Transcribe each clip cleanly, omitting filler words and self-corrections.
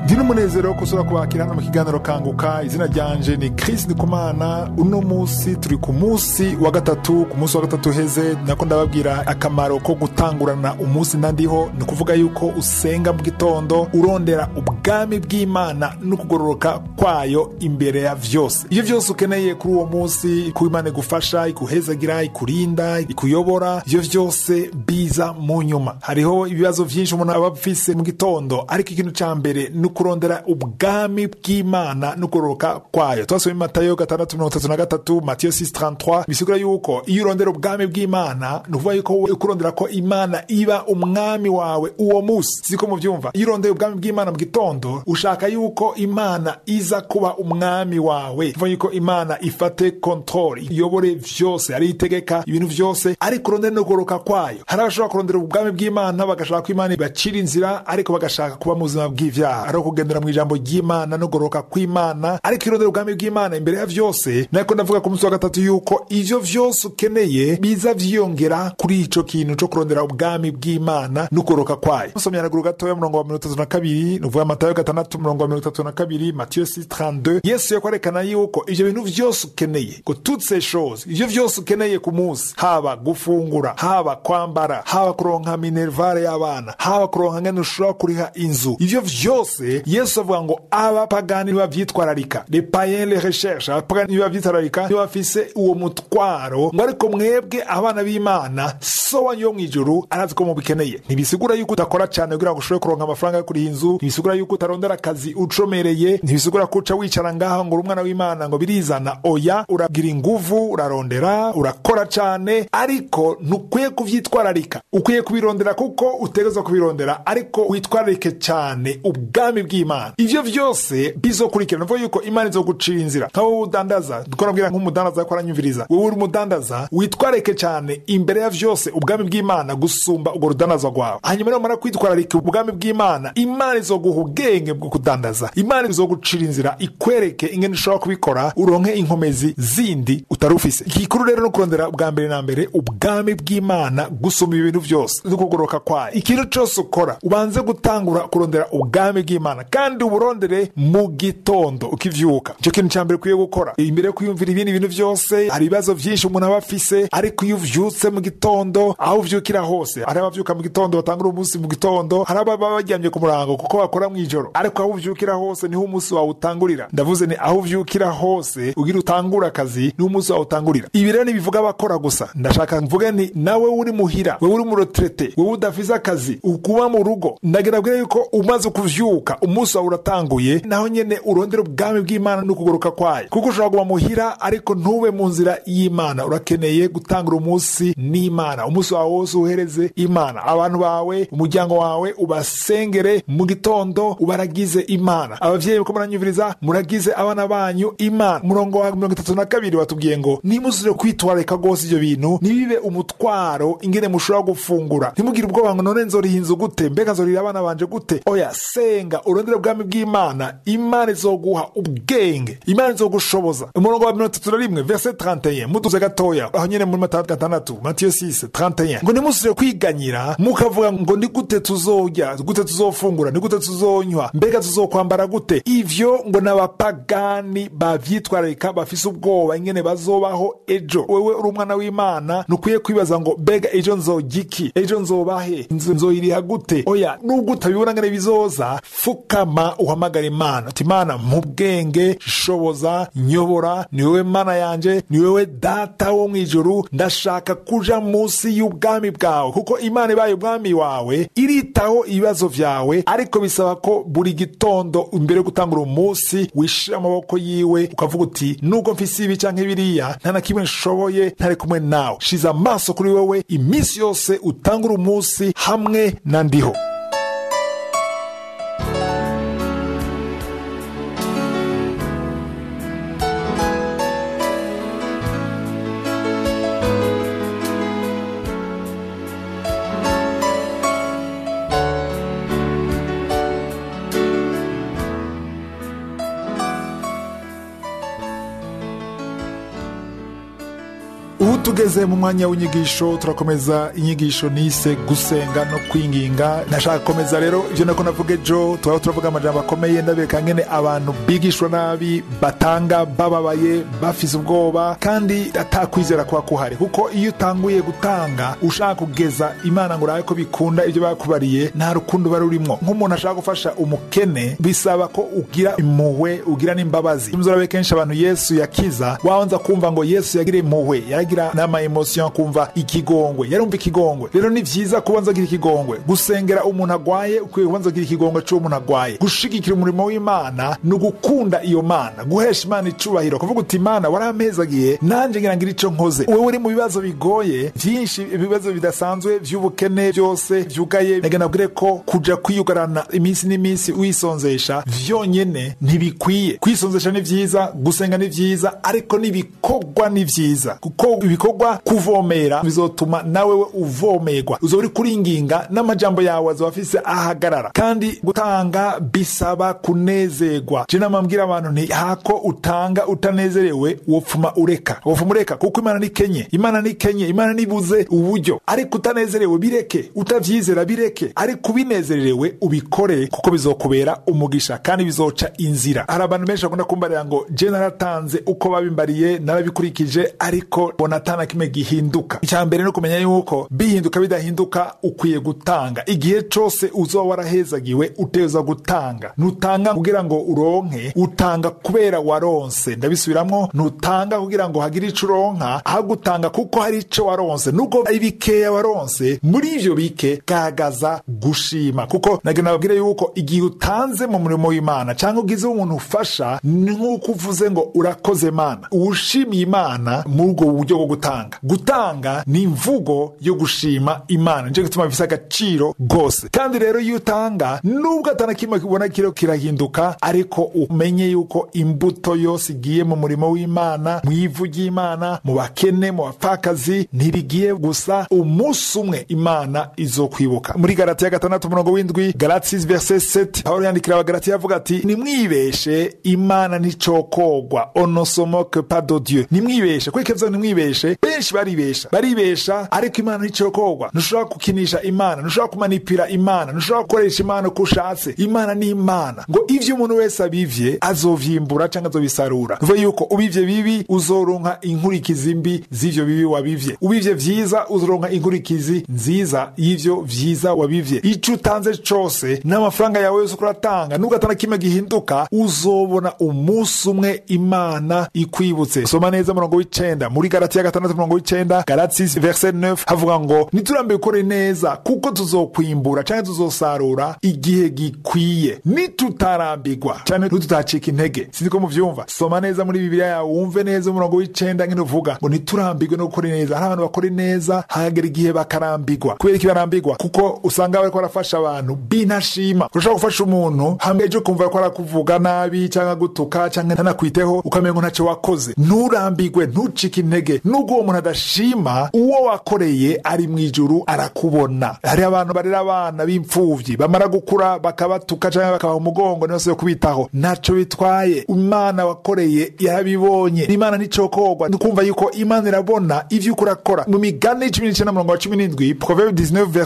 Ndi n'umunezero wo kusura kubakira hano mu kiganiro Kanguka. Izina ryanje ni NDIKUMANA. Uno musi turi ku musi wa gatatu, ku musi wa gatatu heze nako ndababwira akamaro ko gutangurana umunsi nandiho, ni kuvuga yuko usenga mu gitondo urondera ubwami bw'Imana no kugororoka kwayo imbere ya vyose. Iyo vyose ukeneye kuri uwo musi, ku Imana igufasha, ikuhezagira, ikurinda, ikuyobora, iyo vyose biza mu nyuma. Hariho ibibazo vyinshi umuntu aba afise mu gitondo, ariko ikintu ca mbere ni kurondera ubwami bw'Imana no kugororoka kwayo. Twasomye Nayo 6:33, Matthieu 6:33, bisigura yuko iyo urondera ubwami bw'Imana no kuvuga yuko ukurondera ko Imana iba umwami wawe uwo musi. Siko muvyumva? Iyo urondera ubwami bw'Imana mu gitondo, ushaka yuko Imana iza kuba umwami wawe. Kuvuga yuko Imana ifate control, iyobore vyose, ari itegeka ibintu vyose, ari kurondera no kugororoka kwayo. Hari abashobora kurondera ubwami bw'Imana bagashaka ko Imana ibacira inzira, ariko bagashaka kuba mu buzima bw'ivyaha, ari kugendera mu ijambo ry'Imana no kugororoka kw'Imana, ariko irondera ubwami bw'Imana imbere ya vyose. Nako ndavuga ku munsi wa gatatu yuko ivyo vyose ukeneye biza vyiyongera kuri ico kintu co kurondera ubwami bw'Imana no kugororoka kwayo. Musomye haruguru gatoya 32, nuvuga Matayo 6:32, Matthieu 6:32. Yesu yakwerekana yuko ivyo bintu vyose ukeneye, ko toutes ces choses, ivyo vyose ukeneye ku munsi, haba gufungura, haba kwambara, haba kuronka minervare y'abana, haba kuronka ngene ushobora kuriha inzu, ivyo vyose Yesu avuga ngo abapagani bavyitwararika, les païens les recherches, abapagani bavyitwararika, niba bafise uwo mutwaro, ngo ariko mwebwe abana b'Imana so wanyu mw'ijuru arazi ko mubikeneye. Ntibisigura yuko udakora cyane kugira ngo ushobore kuronka amafaranga yo kuriha inzu, ntibisigura yuko utarondera akazi ucomereye, ntibisigura ko uca wicara ngaha ngo umwana w'Imana ngo birizana. Oya, uragira inguvu, urarondera, urakora cyane, ariko ntukwiye kuvyitwararika. Ukwiye kubirondera kuko utegezwa kubirondera, ariko witwararike cyane ubwami bw'Imana. Ivyo vyose bizokurikira. Navuga yuko Imana izogucira inzira. Nkaho udandaza, dukorabwira nk'umudandaza ko aranyumviriza, wewe uri umudandaza, witwararike cyane imbere ya vyose ubwami bw'Imana gusumba ubwo rudandaza rwawe. Hanyuma rero mara kwitwararika ubwami bw'Imana, Imana izoguha ubwenge bwo kudandaza. Imana izogucira inzira, ikwereke ingene ushobora kubikora, uronke inkomezi zindi utarufise. Ikikuru rero no kurondera bwa mbere na mbere ubwami bw'Imana gusumba ibintu vyose no kugororoka kwayo. Ikintu cyose ukora ubanze gutangura kurondera ubwami bw'Imana, kandi uburondere mu gitondo ukivyuka. Ico kintu ca mbere kwiye gukora imbere yo kwiyumvira ibindi bintu vyose. Hari ibibazo vyinshi umuntu aba afise, ariko iyo uvyutse mu gitondo, aho uvyukira hose, hari abavyuka mu gitondo batangura umunsi mu gitondo, hari ababa baryamye ku murango kuko bakora mw'ijoro, ariko aho uvyukira hose niho umunsi wawe utangurira. Ndavuze ni aho uvyukira hose ugira utangura akazi, niho umunsi wawe utangurira. Ibi rero nibivuga abakora gusa. Ndashaka mvuge ni nawe uri muhira, wewe uri mu retraite, wewe udafise akazi, ukuba mu rugo, ndagerabwira yuko umaze kuvyuka umunsi wawe uratanguye, naho nyene urondera ubwami bw'Imana no kugororoka kwayo. Kuko ushobora kuba muhira ariko ntube mu nzira y'Imana. Urakeneye gutangura umunsi n'Imana, umunsi wawe wose uhereze Imana. Abantu bawe, umuryango wawe ubasengere mu gitondo, ubaragize Imana. Abavyeyi ko muranyumviriza, muragize abana banyu Imana. Murongo wa 32 watubwiye ngo nimuzire kwitwararika gose ivyo bintu, nibibe umutwaro ingene mushobora gufungura. Ntimugire ubwoba ngo none nzoriha inzu gute, mbega nzorira abana banje gute. Oya, senga, urondere ubwami bw'Imana. Imana izoguha ubwenge, Imana izogushoboza. Umurongo wa 31 verset 31, muduze gatoya aho nyene muri Matayo 6, Matthieu 6:31, ngo nimusire kwiganyira mukavuga ngo ni gute tuzorya, gute tuzofungura, ni gute tuzonywa, mbega tuzokwambara gute. Ivyo ngo n'abapagani bavyitwararika, bafise ubwoba ingene bazobaho ejo. Wewe uri umwana w'Imana, nukwiye kwibaza ngo mbega ejo nzogiki, ejo nzobahe, nzoyiriha gute. Oya, nubwo utabibona ngene bizoza, fukama uhamagara Imana uti Imana mubwenge, shoboza, nyobora, ni wewe Mana yanje, ni wewe data wo mw'ijuru, ndashaka kuja munsi y'ubwami bwawe. Kuko Imana ibaye ubwami wawe, iritaho ibibazo vyawe, ariko bisaba ko buri gitondo imbere yo gutangura umunsi wishira amaboko yiwe, ukavuga uti nubwo mfise ibi canke biriya, nta na kimwe nshoboye ntari kumwe nawe. Shiza amaso kuri wewe iminsi yose, utangura umunsi hamwe na ndiho. tugeze mu mwanya w'inyigisho. Turakomeza inyigisho nise gusenga no kwinginga. Nashaka komeza rero ivyo nako navuga ejo, turavuga amajambo akomeye ndabeka ngene abantu bigishwa nabi, batanga bababaye, bafise ubwoba kandi atakwizera kwa kuhari. Kuko iyo utanguye gutanga ushaka kugeza Imana ngo urabe ko bikunda ivyo bakubariye, nta rukundo barurimo. Nk'umuntu ashaka gufasha umukene bisaba ko ugira impuhwe, ugira n'imbabazi. Muzurabe kenshi abantu Yesu yakiza, waanza kumva ngo Yesu yagira impuhwe, yaragira n'ama emotion, kumva ikigongwe, yarumva ikigongwe. Rero ni vyiza kubanza gira ikigongwe. Gusengera umuntu agwaye ukwiye kubanza gira ikigongwe cyo umuntu agwaye. Gushigikira umurimo w'Imana no gukunda iyo Mana, guhesha Imana icubahiro, kuvuga uti Imana warampezagiye nanje ngira ico nkoze. Wewe uri mu bibazo bigoye vyinshi, ibibazo bidasanzwe vy'ubukene byose vyugaye, nabwire ko kuja kwiyugarana iminsi n'iminsi wisonzesha vyonyene ntibikwiye. Kwisonzesha ni vyiza, gusenga ni vyiza, ariko nibikogwa ni vyiza, kuko ibikorwa kuvomera bizotuma nawe uvomerwa. Uzori kuringinga n'amajambo yawe azofise ahagarara. Kandi gutanga bisaba kunezerwa. Je namambwira abantu nti hako utanga utanezerewe wopfuma ureka. Wopfuma ureka kuko Imana ni kenye. Imana ni kenye, Imana nibuze uburyo. Ariko utanezerewe bireke, utavyizera bireke. Ariko binezerewe ubikore kuko bizokubera umugisha kandi bizoca inzira. Hari abantu benshi bakunda kumbarira ngo je naratanze uko babimbariye narabikurikije ariko bonatana kimwe gihinduka. Icyambere no kumenya yuko bihinduka bidahinduka ukwiye gutanga. Igihe cyose uzoba warahezagiwe uteza gutanga. Nutanga kugira ngo uronke, utanga kubera waronse. Ndabisubiramwo, nutanga kugira ngo hagire ico uronka, ahagutanga kuko hari ico waronse. Nuko ibikeya waronse, muri ivyo bike gagaza gushima. Kuko nagena babwire yuko igihe utanze mu murimo w'Imana cyangwa ugize umuntu ufasha, nkuko uvuze ngo urakoze Imana, ushimiye Imana muri ubwo buryo bwo gutanga. Gutanga ni imvugo yo gushima Imana, nje gutuma bifise agaciro gose. Kandi rero iyo utanga nubwo atanakimwe kibona kiro kirahinduka, ariko umenye yuko imbuto yose igiye mu murimo w'Imana, mu ivu ry'Imana, mu bakene, mu bapfakazi, ntibigiye gusa. Umunsi umwe Imana izokwibuka. Muri Galatiya 6:7, Galatiya 6:7, Pawulo yandikira Abagalatiya avuga ati nimwibeshe Imana nicokogwa, onosomoke pas de Dieu. Nimwibeshe kweke vyo nimwibeshe. Benshi baribesha ariko Imana nicokogwa. Ntushobora kukinisha Imana, ntushobora kumanipira Imana, ntushobora gukoresha Imana uko ushatse. Imana ni Imana. Ngo ivyo umuntu wese abivye azovyimbura canke azobisarura. Vuga yuko ubivye bibi uzoronka inkurikizi mbi z'ivyo bibi wabivye. Ubivye vyiza uzoronka inkurikizi nziza y'ivyo vyiza wabivye. Ico utanze cose n'amafaranga yawe yose kuratanga, nubwo atana kimwe gihinduka, uzobona umunsi umwe Imana ikwibutse. Soma neza murongo w'icenda muri Galatiya 6:9, Galatiya 6:9 havuga ngo niturambe gukora neza kuko tuzokwimbura canke tuzosarura igihe gikwiye. Nitutarambirwa canke tutacika intege. Siniko muvyumva. Soma neza muri Bibiliya yawe wumve neza umurongo w'icenda ngene uvuga ngo niturambirwe no gukora neza. Hari abantu bakora neza hagera igihe bakarambirwa. Kubera iki barambirwa? Kuko usanga bariko barafasha abantu binashima. Ushobora gufasha umuntu hamwe ejo kumva ko arakuvuga nabi canke gutuka canke ntanakwiteho, ukamengo ntaco wakoze. Nturambirwe, ntucike intege. Nubwo uwo muntu adashima, uwo wakoreye ari mwijuru arakubona. Hari abantu barera abana b'imfuvyi bamara gukura bakabatuka canke bakabaha umugongo nose yo kubitaho, ntaco bitwaye. Imana wakoreye yarabibonye. Imana nicokogwa. Nukumva yuko Imana irabona ivyo ukurakora. Mu Migani 19:17, Proverbe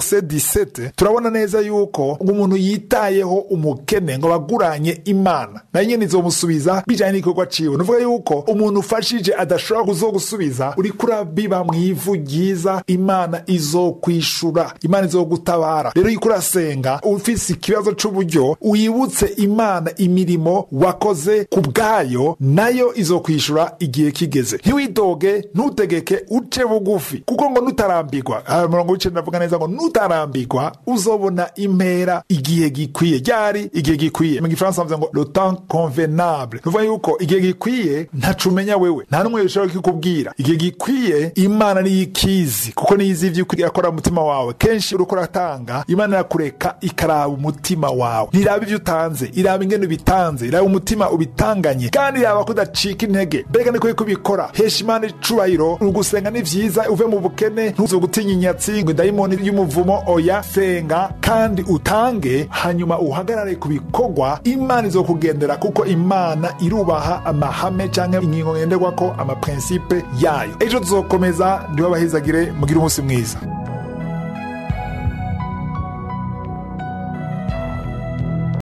19:17, turabona neza yuko umuntu yitayeho umukene ngo baguranye Imana na nyene izomusubiza bijanye n'igikorwa ciwe. Nuvuga yuko umuntu ufashije adashobora kuzogusubiza, uri kurabiba mwivu ryiza, Imana izokwishura, Imana izogutabara. Rero yuko urasenga ufise ikibazo c'uburyo, uyibutse Imana imirimo wakoze kubgayo, nayo izokwishura igihe kigeze. Ntiwidoge, ntutegeke, uce bugufi, kuko ngo nutarambirwa. Murongo w'icenda ndavuga neza ngo nutarambirwa uzobona impera igihe gikwiye. Ryari igihe gikwiye? Mu Gifaransa bavuga ngo le temps convenable. Nuvuga yuko igihe gikwiye ntacu umenya wewe, nta numwe ushobora kukubwira. Igihe gikwiye Imana ni ikizi, kuko niyizi ivyo ukora umutima wawe. Kenshi uriko uratanga, Imana irakureka ikaraba umutima wawe. Ntiraba ivyo utanze, iraba ingene ubitanze, iraba umutima ubitanganye, kandi iraba kudacika intege. Mbega niko kubikora. Hesha Imana icubahiro. Ugusenga ni vyiza, uve mu bukene, ntuzogutinya inyatsi ngo dayimoni y'umuvumo. Oya, senga kandi utange, hanyuma uhagarare kubikogwa. Imana izokugendera kuko Imana irubaha amahame canke ingingo ngenderwako, amaprincipe yayo. ejo tuzokomeza, ndibabahezagire, mugire umunsi mwiza.